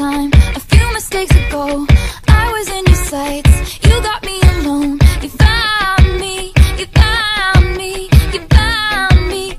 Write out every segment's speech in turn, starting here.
time. A few mistakes ago, I was in your sights. You got me alone. You found me. You found me. You found me.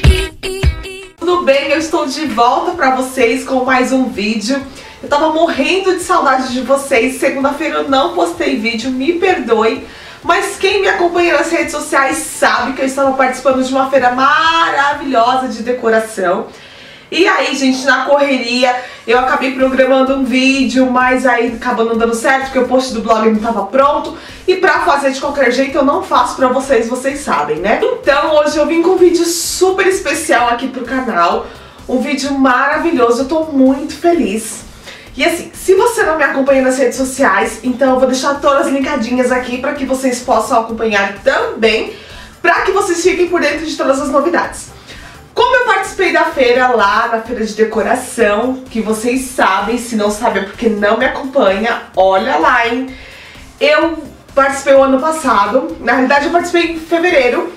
Tudo bem? Eu estou de volta pra vocês com mais um vídeo. Eu tava morrendo de saudade de vocês. Segunda-feira eu não postei vídeo, me perdoe. Mas quem me acompanha nas redes sociais sabe que eu estava participando de uma feira maravilhosa de decoração. E aí, gente, na correria, eu acabei programando um vídeo, mas aí acabou não dando certo, porque o post do blog não estava pronto. E pra fazer de qualquer jeito, eu não faço pra vocês, vocês sabem, né? Então, hoje eu vim com um vídeo super especial aqui pro canal. Um vídeo maravilhoso, eu tô muito feliz. E assim, se você não me acompanha nas redes sociais, então eu vou deixar todas linkadinhas aqui para que vocês possam acompanhar também, para que vocês fiquem por dentro de todas as novidades. Como eu participei da feira lá, na feira de decoração, que vocês sabem, se não sabem é porque não me acompanha, olha lá, hein? Eu participei o ano passado, na realidade eu participei em fevereiro,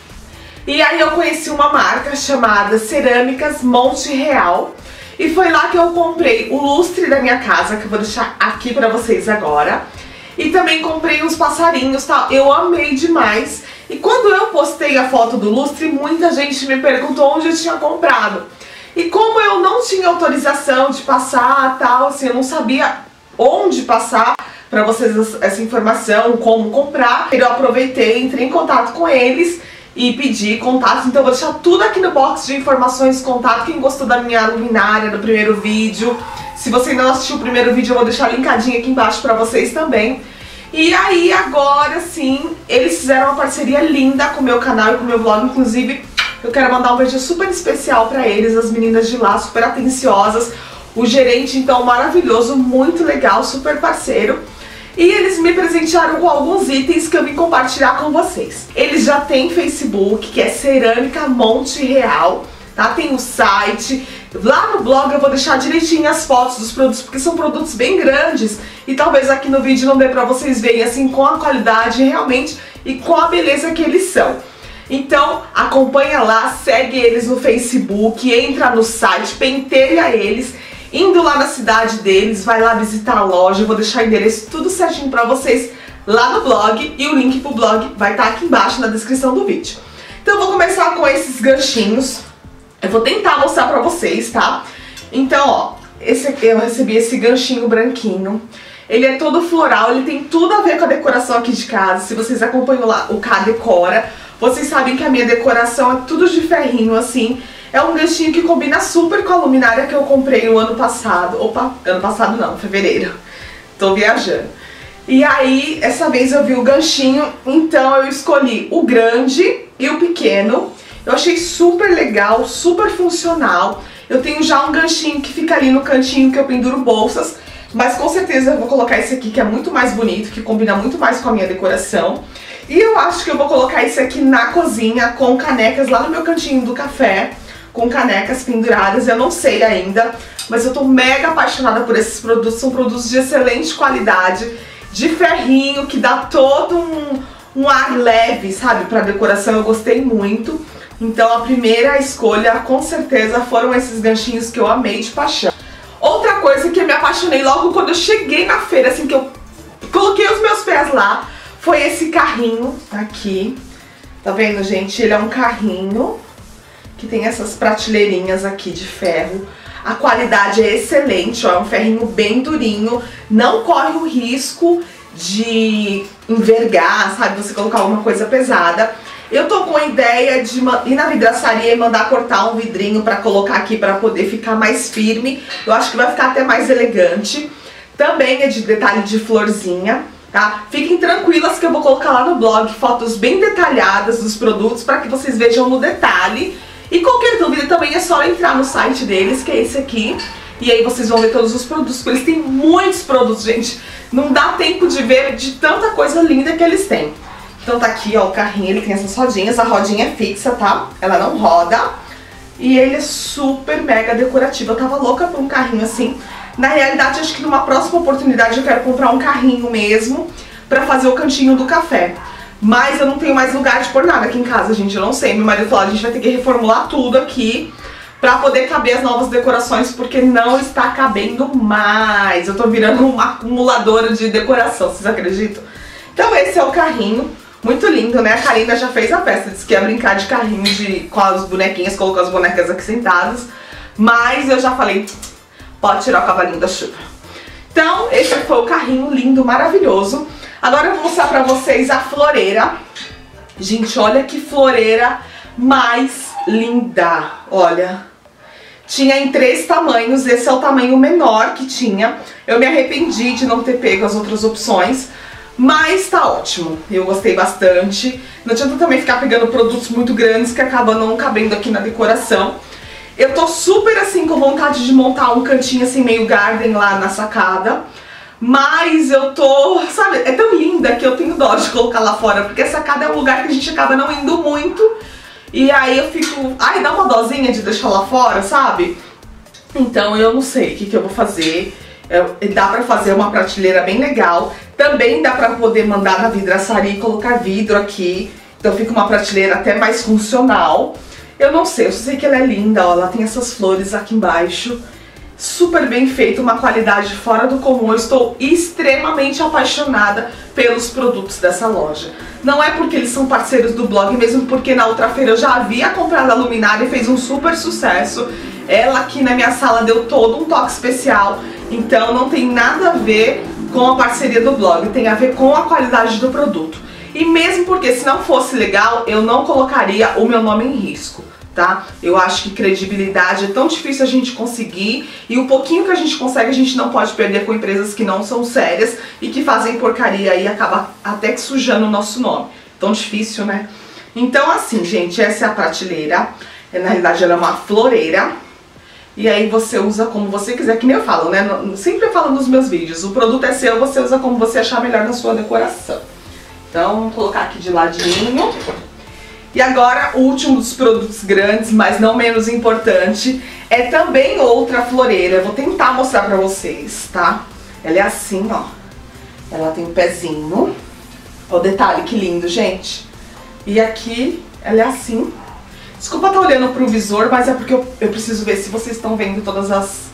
e aí eu conheci uma marca chamada Cerâmicas Monte Real. E foi lá que eu comprei o lustre da minha casa, que eu vou deixar aqui pra vocês agora. E também comprei uns passarinhos, tá? Eu amei demais. E quando eu postei a foto do lustre, muita gente me perguntou onde eu tinha comprado. E como eu não tinha autorização de passar, tal, assim, eu não sabia onde passar pra vocês essa informação, como comprar, eu aproveitei, entrei em contato com eles e pedir contatos, então eu vou deixar tudo aqui no box de informações, contato, quem gostou da minha luminária do primeiro vídeo. Se você ainda não assistiu o primeiro vídeo, eu vou deixar linkadinho aqui embaixo pra vocês também. E aí, agora sim, eles fizeram uma parceria linda com o meu canal e com o meu blog, inclusive eu quero mandar um beijo super especial pra eles, as meninas de lá, super atenciosas, o gerente, então, maravilhoso, muito legal, super parceiro. E eles me presentearam com alguns itens que eu vim compartilhar com vocês. Eles já têm Facebook, que é Cerâmica Monte Real, tá? Tem o site. Lá no blog eu vou deixar direitinho as fotos dos produtos, porque são produtos bem grandes. E talvez aqui no vídeo não dê pra vocês verem assim com a qualidade realmente e com a beleza que eles são. Então acompanha lá, segue eles no Facebook, entra no site, pentelha eles. Indo lá na cidade deles, vai lá visitar a loja, eu vou deixar o endereço tudo certinho pra vocês lá no blog e o link pro blog vai estar aqui embaixo na descrição do vídeo. Então eu vou começar com esses ganchinhos, eu vou tentar mostrar pra vocês, tá? Então, ó, esse aqui, eu recebi esse ganchinho branquinho, ele é todo floral, ele tem tudo a ver com a decoração aqui de casa. Se vocês acompanham lá o K Decora, vocês sabem que a minha decoração é tudo de ferrinho assim. É um ganchinho que combina super com a luminária que eu comprei o ano passado. Opa, ano passado não, fevereiro. Tô viajando. E aí, essa vez eu vi o ganchinho, então eu escolhi o grande e o pequeno. Eu achei super legal, super funcional. Eu tenho já um ganchinho que fica ali no cantinho que eu penduro bolsas, mas com certeza eu vou colocar esse aqui que é muito mais bonito, que combina muito mais com a minha decoração. E eu acho que eu vou colocar esse aqui na cozinha com canecas lá no meu cantinho do café, com canecas penduradas, eu não sei ainda, mas eu tô mega apaixonada por esses produtos, são produtos de excelente qualidade, de ferrinho, que dá todo um ar leve, sabe, pra decoração, eu gostei muito. Então a primeira escolha, com certeza, foram esses ganchinhos que eu amei de paixão. Outra coisa que eu me apaixonei logo quando eu cheguei na feira, assim, que eu coloquei os meus pés lá, foi esse carrinho aqui, tá vendo, gente? Ele é um carrinho que tem essas prateleirinhas aqui de ferro. A qualidade é excelente, ó, é um ferrinho bem durinho, não corre o risco de envergar, sabe, você colocar alguma coisa pesada. Eu tô com a ideia de ir na vidraçaria e mandar cortar um vidrinho pra colocar aqui pra poder ficar mais firme. Eu acho que vai ficar até mais elegante. Também é de detalhe de florzinha, tá? Fiquem tranquilas que eu vou colocar lá no blog fotos bem detalhadas dos produtos pra que vocês vejam no detalhe. E qualquer dúvida também é só entrar no site deles, que é esse aqui. E aí vocês vão ver todos os produtos, porque eles têm muitos produtos, gente. Não dá tempo de ver de tanta coisa linda que eles têm. Então tá aqui, ó, o carrinho, ele tem essas rodinhas. A rodinha é fixa, tá? Ela não roda. E ele é super mega decorativo. Eu tava louca por um carrinho assim. Na realidade, acho que numa próxima oportunidade eu quero comprar um carrinho mesmo pra fazer o cantinho do café. Mas eu não tenho mais lugar de pôr nada aqui em casa, gente, eu não sei. Meu marido falou, a gente vai ter que reformular tudo aqui pra poder caber as novas decorações, porque não está cabendo mais. Eu tô virando uma acumuladora de decoração, vocês acreditam? Então esse é o carrinho, muito lindo, né? A Karina já fez a festa, disse que ia brincar de carrinho com as bonequinhas, colocou as bonecas aqui sentadas. Mas eu já falei, pode tirar o cavalinho da chuva. Então esse foi o carrinho lindo, maravilhoso. Agora eu vou mostrar pra vocês a floreira. Gente, olha que floreira mais linda, olha. Tinha em 3 tamanhos, esse é o tamanho menor que tinha. Eu me arrependi de não ter pego as outras opções, mas tá ótimo. Eu gostei bastante. Não adianta também ficar pegando produtos muito grandes que acabam não cabendo aqui na decoração. Eu tô super assim com vontade de montar um cantinho assim meio garden lá na sacada. Mas eu tô, sabe, é tão linda que eu tenho dó de colocar lá fora, porque a sacada é um lugar que a gente acaba não indo muito. E aí eu fico, ai, dá uma dosinha de deixar lá fora, sabe? Então eu não sei o que eu vou fazer. Dá pra fazer uma prateleira bem legal. Também dá pra poder mandar na vidraçaria e colocar vidro aqui. Então fica uma prateleira até mais funcional. Eu não sei, eu só sei que ela é linda, ó. Ela tem essas flores aqui embaixo. Super bem feito, uma qualidade fora do comum. Eu estou extremamente apaixonada pelos produtos dessa loja. Não é porque eles são parceiros do blog, mesmo porque na outra feira eu já havia comprado a luminária e fez um super sucesso. Ela aqui na minha sala deu todo um toque especial. Então não tem nada a ver com a parceria do blog, tem a ver com a qualidade do produto. E mesmo porque se não fosse legal, eu não colocaria o meu nome em risco. Tá? Eu acho que credibilidade é tão difícil a gente conseguir, e o pouquinho que a gente consegue a gente não pode perder com empresas que não são sérias e que fazem porcaria e acaba até que sujando o nosso nome. Tão difícil, né? Então assim, gente, essa é a prateleira. Na realidade ela é uma floreira. E aí você usa como você quiser, que nem eu falo, né? Sempre eu falo nos meus vídeos, o produto é seu, você usa como você achar melhor na sua decoração. Então vamos colocar aqui de ladinho. E agora, o último dos produtos grandes, mas não menos importante, é também outra floreira. Eu vou tentar mostrar pra vocês, tá? Ela é assim, ó. Ela tem um pezinho. Olha o detalhe, que lindo, gente. E aqui, ela é assim. Desculpa estar olhando pro visor, mas é porque eu preciso ver se vocês estão vendo todas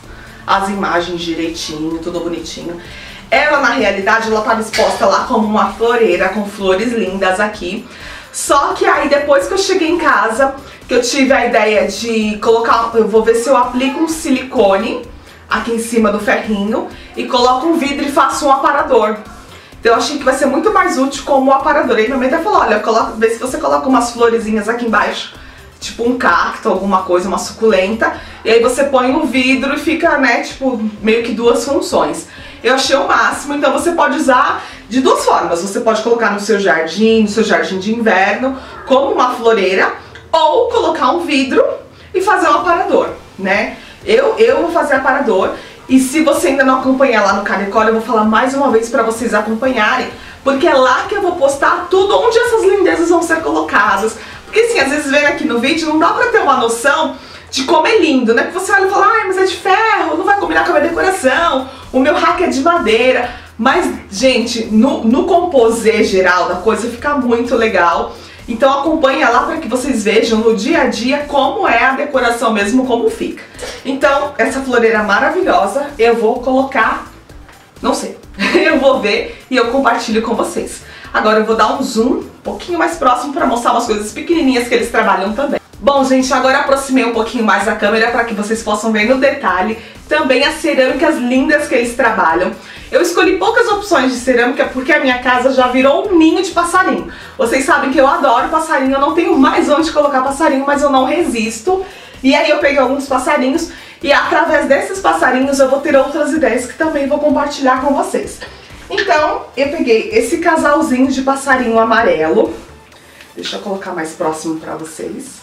as imagens direitinho, tudo bonitinho. Ela, na realidade, ela estava exposta lá como uma floreira com flores lindas aqui. Só que aí depois que eu cheguei em casa, que eu tive a ideia de colocar, eu vou ver se eu aplico um silicone aqui em cima do ferrinho e coloco um vidro e faço um aparador. Então eu achei que vai ser muito mais útil como aparador. E minha mãe até falou, olha, vê se você coloca umas florezinhas aqui embaixo, tipo um cacto, alguma coisa, uma suculenta, e aí você põe um vidro e fica, né, tipo, meio que 2 funções. Eu achei o máximo, então você pode usar de 2 formas. Você pode colocar no seu jardim de inverno, como uma floreira, ou colocar um vidro e fazer um aparador, né? Eu vou fazer aparador, e se você ainda não acompanhar lá no Canecore, eu vou falar mais uma vez pra vocês acompanharem, porque é lá que eu vou postar tudo onde essas lindezas vão ser colocadas. Porque assim, às vezes vendo aqui no vídeo não dá pra ter uma noção de como é lindo, né? Porque você olha e fala, ai, mas é de ferro, não vai combinar com a minha decoração, o meu rack é de madeira. Mas, gente, no composê geral da coisa fica muito legal. Então acompanha lá para que vocês vejam no dia a dia como é a decoração mesmo, como fica. Então, essa floreira maravilhosa eu vou colocar, não sei, eu vou ver e eu compartilho com vocês. Agora eu vou dar um zoom um pouquinho mais próximo para mostrar umas coisas pequenininhas que eles trabalham também. Bom, gente, agora aproximei um pouquinho mais a câmera para que vocês possam ver no detalhe também as cerâmicas lindas que eles trabalham. Eu escolhi poucas opções de cerâmica porque a minha casa já virou um ninho de passarinho. Vocês sabem que eu adoro passarinho, eu não tenho mais onde colocar passarinho, mas eu não resisto. E aí eu peguei alguns passarinhos e através desses passarinhos eu vou ter outras ideias que também vou compartilhar com vocês. Então, eu peguei esse casalzinho de passarinho amarelo. Deixa eu colocar mais próximo pra vocês.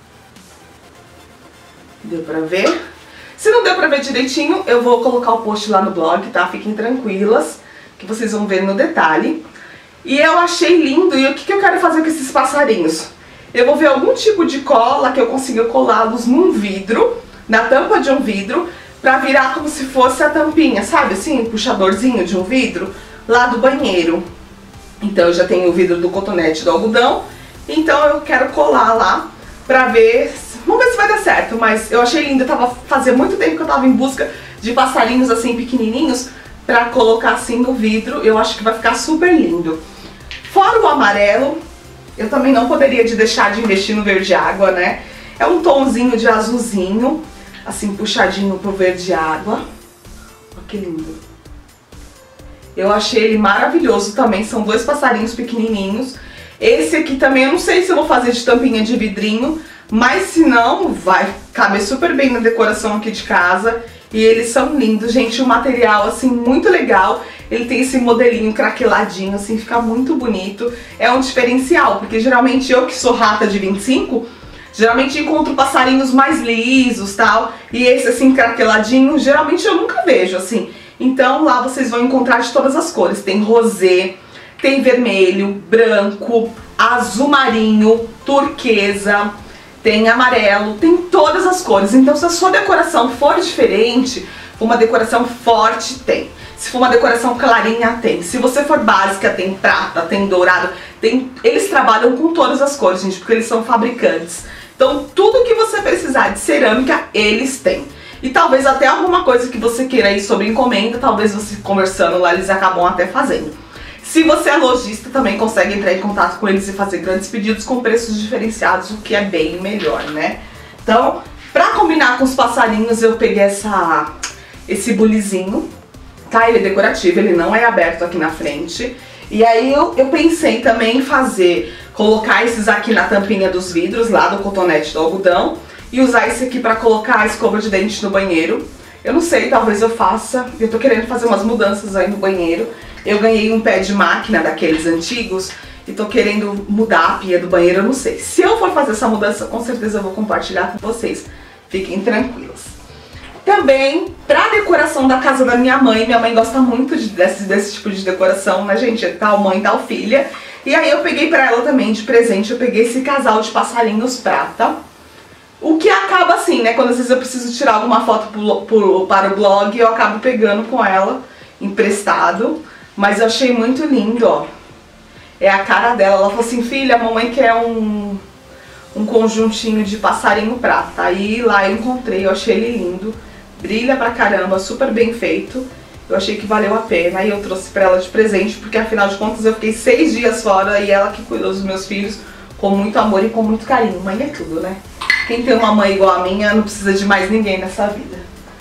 Deu pra ver? Se não deu pra ver direitinho, eu vou colocar o post lá no blog, tá? Fiquem tranquilas, que vocês vão ver no detalhe. E eu achei lindo, e o que eu quero fazer com esses passarinhos? Eu vou ver algum tipo de cola que eu consiga colá-los num vidro, na tampa de um vidro, pra virar como se fosse a tampinha, sabe assim? Um puxadorzinho de um vidro, lá do banheiro. Então eu já tenho o vidro do cotonete do algodão, então eu quero colar lá pra ver Vamos ver se vai dar certo, mas eu achei lindo. Fazia muito tempo que eu tava em busca de passarinhos assim pequenininhos pra colocar assim no vidro. Eu acho que vai ficar super lindo. Fora o amarelo, eu também não poderia deixar de investir no verde água, né? É um tomzinho de azulzinho, assim puxadinho pro verde água. Olha que lindo. Eu achei ele maravilhoso também, são 2 passarinhos pequenininhos. Esse aqui também eu não sei se eu vou fazer de tampinha de vidrinho, mas se não, vai caber super bem na decoração aqui de casa. E eles são lindos, gente, o material assim muito legal. Ele tem esse modelinho craqueladinho, assim, fica muito bonito. É um diferencial, porque geralmente eu que sou rata de 25, geralmente encontro passarinhos mais lisos, tal. E esse assim craqueladinho, geralmente eu nunca vejo, assim. Então lá vocês vão encontrar de todas as cores. Tem rosé, tem vermelho, branco, azul marinho, turquesa, tem amarelo, tem todas as cores. Então se a sua decoração for diferente, for uma decoração forte, tem. Se for uma decoração clarinha, tem. Se você for básica, tem prata, tem dourado, tem. Eles trabalham com todas as cores, gente, porque eles são fabricantes. Então tudo que você precisar de cerâmica, eles têm. E talvez até alguma coisa que você queira ir sobre encomenda, talvez você conversando lá, eles acabam até fazendo. Se você é lojista, também consegue entrar em contato com eles e fazer grandes pedidos com preços diferenciados, o que é bem melhor, né? Então, pra combinar com os passarinhos, eu peguei esse bulizinho, tá? Ele é decorativo, ele não é aberto aqui na frente. E aí eu pensei também em colocar esses aqui na tampinha dos vidros, lá do cotonete do algodão, e usar esse aqui pra colocar a escova de dente no banheiro. Eu não sei, talvez eu faça. Eu tô querendo fazer umas mudanças aí no banheiro. Eu ganhei um pé de máquina daqueles antigos e tô querendo mudar a pia do banheiro, eu não sei. Se eu for fazer essa mudança, com certeza eu vou compartilhar com vocês. Fiquem tranquilos. Também, pra decoração da casa da minha mãe gosta muito desse tipo de decoração, né, gente? É tal mãe, tal filha. E aí eu peguei pra ela também de presente, eu peguei esse casal de passarinhos prata. O que acaba assim, né, quando às vezes eu preciso tirar alguma foto para o blog, eu acabo pegando com ela, emprestado. Mas eu achei muito lindo, ó. É a cara dela. Ela falou assim, filha, a mamãe quer um conjuntinho de passarinho prata. Aí lá eu encontrei, eu achei ele lindo. Brilha pra caramba, super bem feito. Eu achei que valeu a pena e eu trouxe pra ela de presente, porque afinal de contas eu fiquei 6 dias fora e ela que cuidou dos meus filhos com muito amor e com muito carinho. Mãe é tudo, né? Quem tem uma mãe igual a minha não precisa de mais ninguém nessa vida.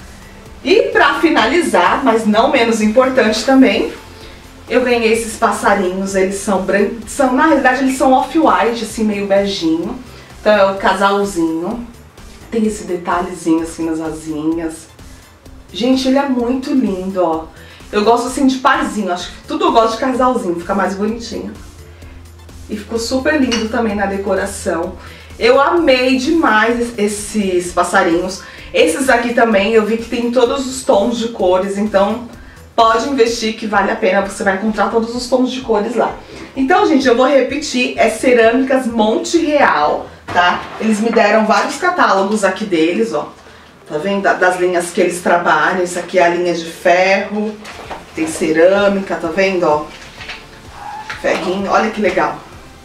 E pra finalizar, mas não menos importante também, eu ganhei esses passarinhos. Eles são brancos, na realidade eles são off-white, assim, meio beijinho. Então é o casalzinho. Tem esse detalhezinho assim nas asinhas. Gente, ele é muito lindo, ó. Eu gosto assim de parzinho, acho que tudo eu gosto de casalzinho, fica mais bonitinho. E ficou super lindo também na decoração. Eu amei demais esses passarinhos. Esses aqui também eu vi que tem todos os tons de cores, então pode investir que vale a pena, você vai encontrar todos os tons de cores lá. Então, gente, eu vou repetir, é Cerâmicas Monte Real, tá? Eles me deram vários catálogos aqui deles, ó. Tá vendo? Das linhas que eles trabalham. Isso aqui é a linha de ferro, tem cerâmica, tá vendo, ó? Ferrinho, olha que legal.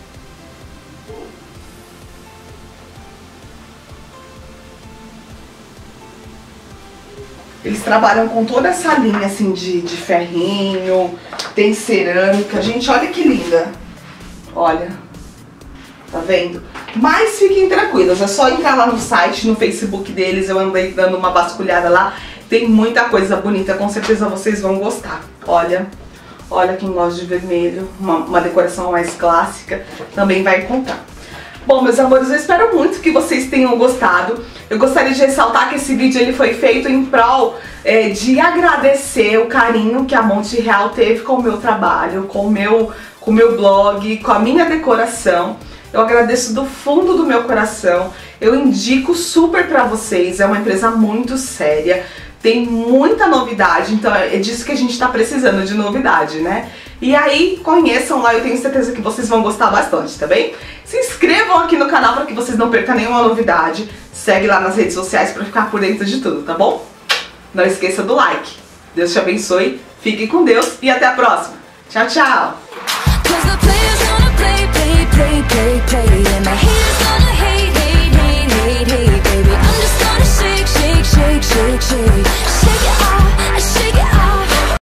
Eles trabalham com toda essa linha assim de ferrinho, tem cerâmica. Gente, olha que linda. Olha, tá vendo? Mas fiquem tranquilos, é só entrar lá no site, no Facebook deles. Eu andei dando uma vasculhada lá. Tem muita coisa bonita, com certeza vocês vão gostar. Olha, olha quem gosta de vermelho, uma decoração mais clássica, também vai encontrar. Bom, meus amores, eu espero muito que vocês tenham gostado. Eu gostaria de ressaltar que esse vídeo ele foi feito em prol de agradecer o carinho que a Monte Real teve com o meu trabalho, com o meu blog, com a minha decoração. Eu agradeço do fundo do meu coração. Eu indico super pra vocês, é uma empresa muito séria, tem muita novidade, então é disso que a gente tá precisando, de novidade, né? E aí, conheçam lá, eu tenho certeza que vocês vão gostar bastante, tá bem? Se inscrevam aqui no canal para que vocês não percam nenhuma novidade. Segue lá nas redes sociais para ficar por dentro de tudo, tá bom? Não esqueça do like. Deus te abençoe, fique com Deus e até a próxima. Tchau, tchau! shake. Shake it